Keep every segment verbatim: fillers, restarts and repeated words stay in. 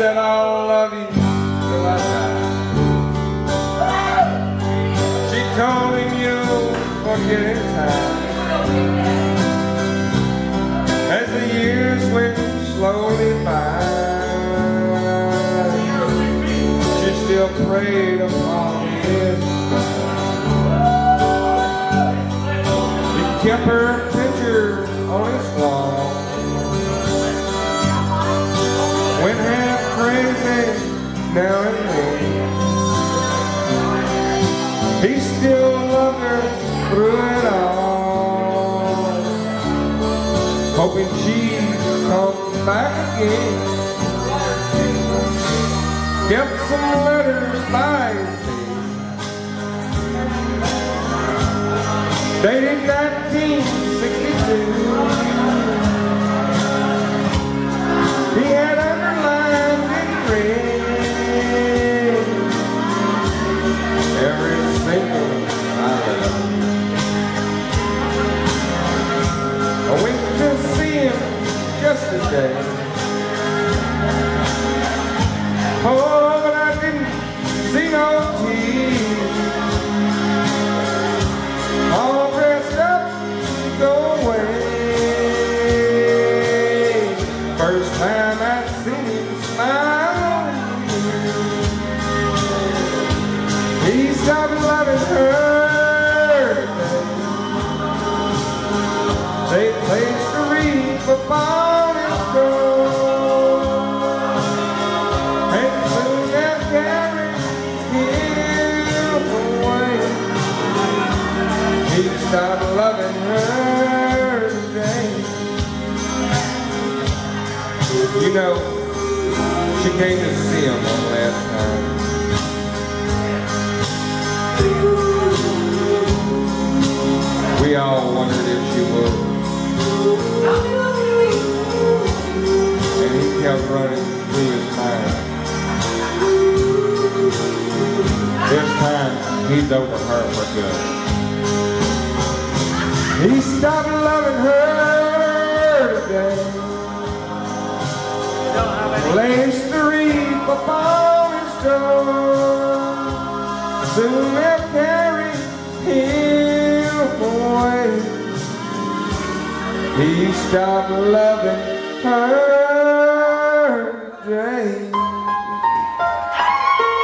said I'll love you till I die. She told him you'll forget in time. As the years went slowly by, she still preyed upon his mind. He kept her picture on his wall. Went half crazy now and then. He still loved her through it all, hoping she'd come back again. Kept some letters by his side, dated nineteen sixty-two. He had underlined in red every single I love. I went to see him yesterday. Oh, but I didn't see no tears. All dressed up to go away. First time I'd seen him smile. He stopped loving her. They placed a wreath upon his door, and soon they'll carry him away. He stopped loving her today. You know, she came to see him one last time. We all wondered if she would. And he kept running through his mind. This time, he's over her for good. He stopped loving her today. Placed the wreath upon his door. Soon they'll carry him away. He stopped loving her today.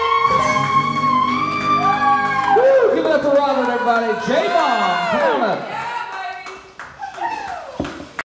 Woo! Give it up for Robert, everybody. J-Bomb, come on up.